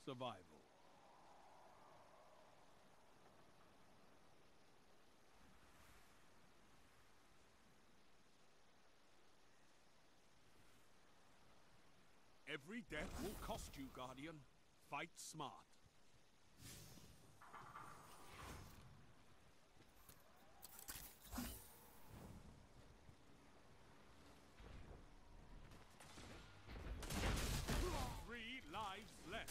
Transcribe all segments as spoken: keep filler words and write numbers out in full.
survival. Every death will cost you, Guardian. Fight smart. Three lives left.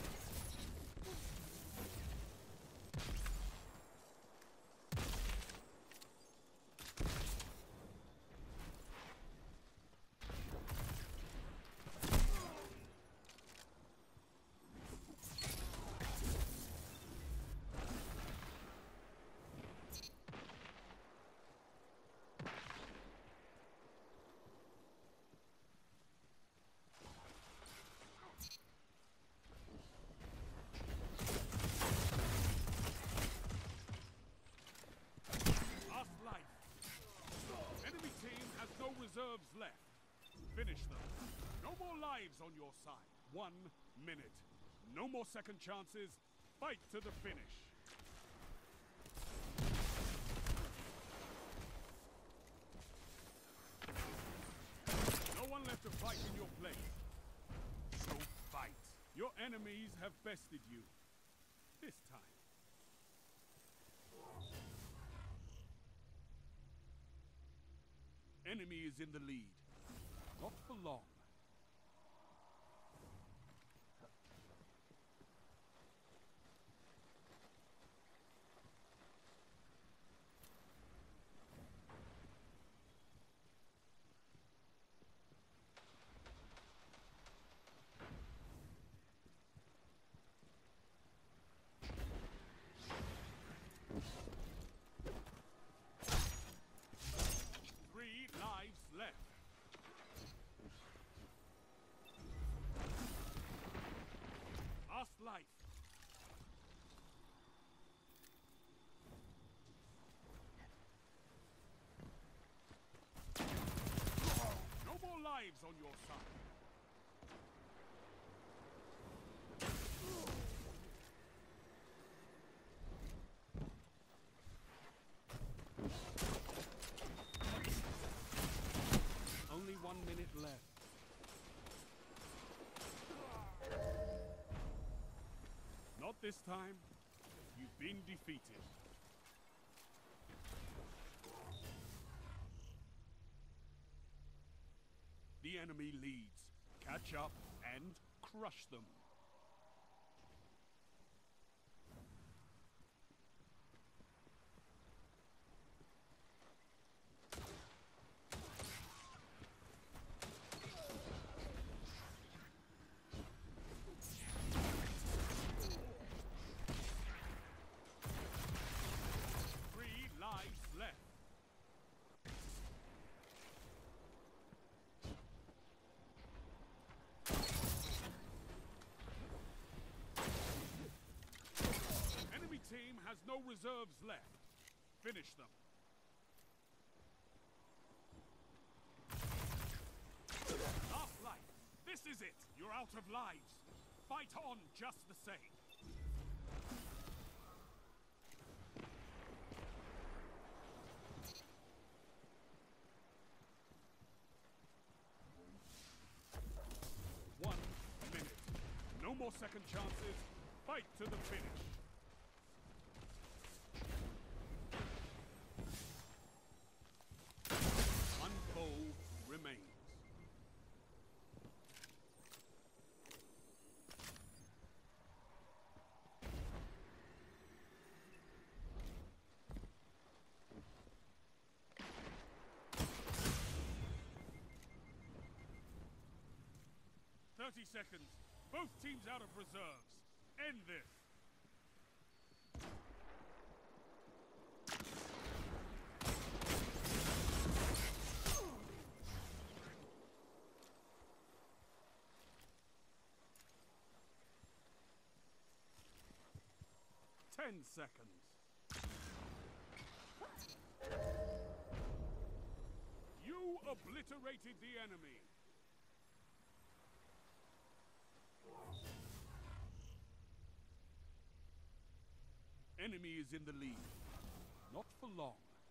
Last life. Enemy team has no reserves left. Finish them. No more lives on your side. One minute. No more second chances. Fight to the finish. No one left to fight in your place. So fight. Your enemies have bested you. This time. Enemy is in the lead. Not for long. Three lives left. Last life. No more lives on your side. Only one minute left. Not this time. You've been defeated. The enemy leads. Catch up and crush them. Three lives left. Enemy team has no reserves left. Finish them. Last life. This is it. You're out of lives. Fight on just the same. One minute. No more second chances. Fight to the finish. One foe remains. Thirty seconds. Both teams out of reserves. End this. Ten seconds. You obliterated the enemy. enemy is in the lead. Not for long.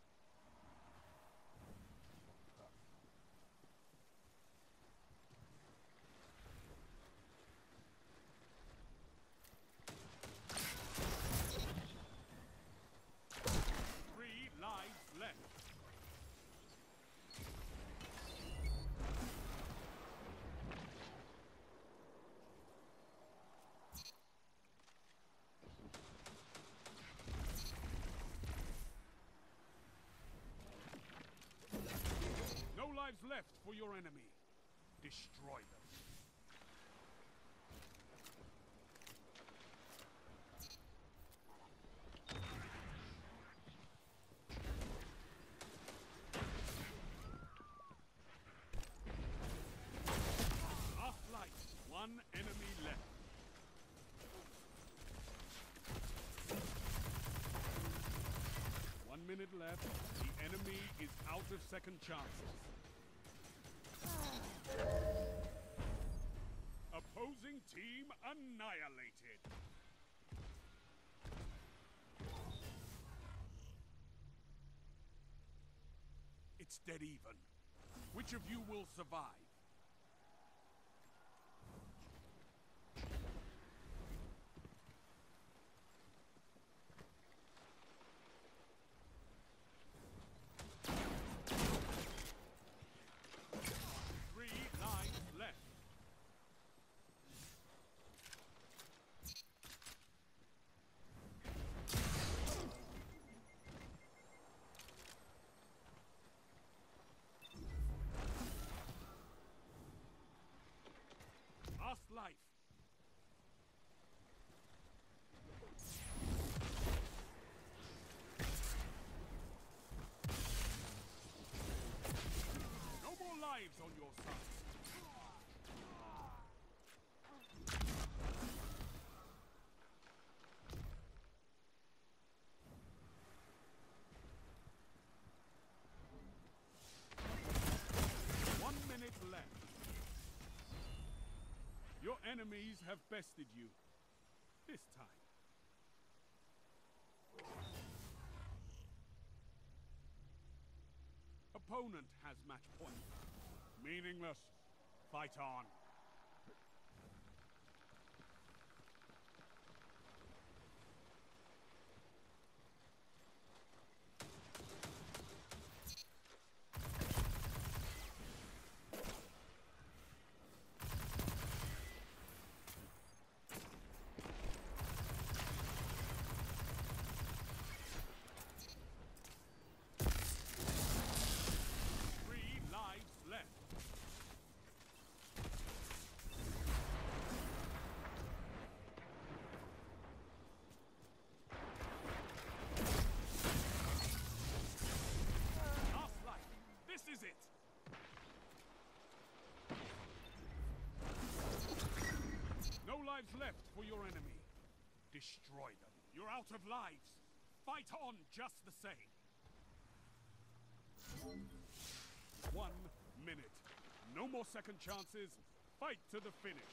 Three lives left. No lives left for your enemy. Destroy them. Last light. One enemy left. One minute left. The enemy is out of second chances. Opposing team annihilated. It's dead even. Which of you will survive? Three lives left. Last life. No more lives on your side. One minute left. Your enemies have bested you. This time. Opponent has match point. Meaningless. Fight on. Three lives left. Last life. This is it. No lives left for your enemy. Destroy them. You're out of lives. Fight on just the same. One minute. No more second chances. Fight to the finish.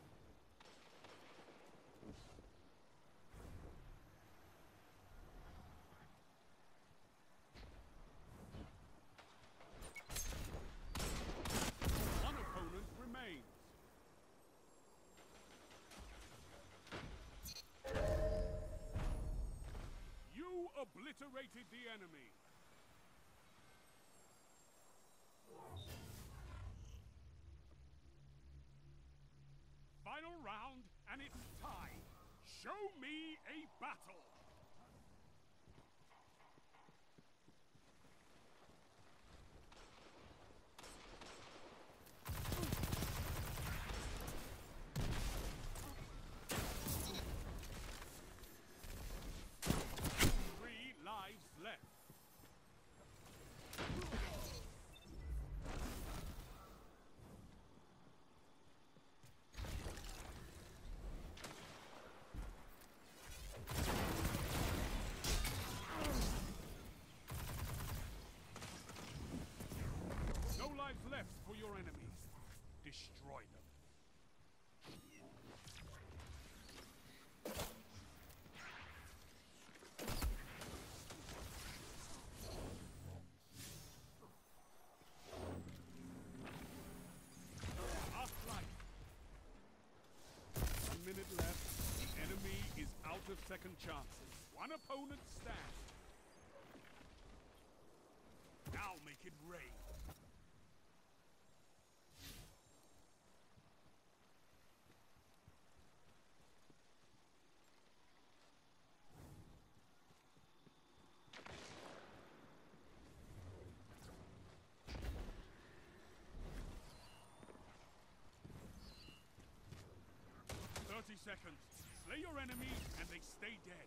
One opponent remains. You obliterated the enemy. Final round, and it's time. Show me a battle. Three lives left. No lives left for your enemies. Destroy them. one opponent stand. Now make it rain. Thirty seconds. Slay your enemies and they stay dead.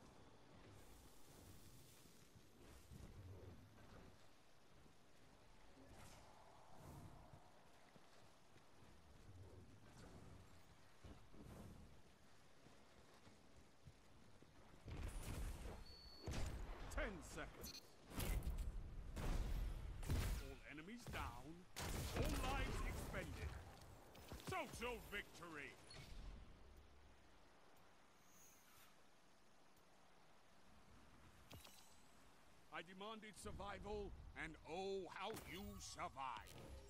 Ten seconds. All enemies down. All lives expended. Total victory. I demanded survival, and oh, how you survived.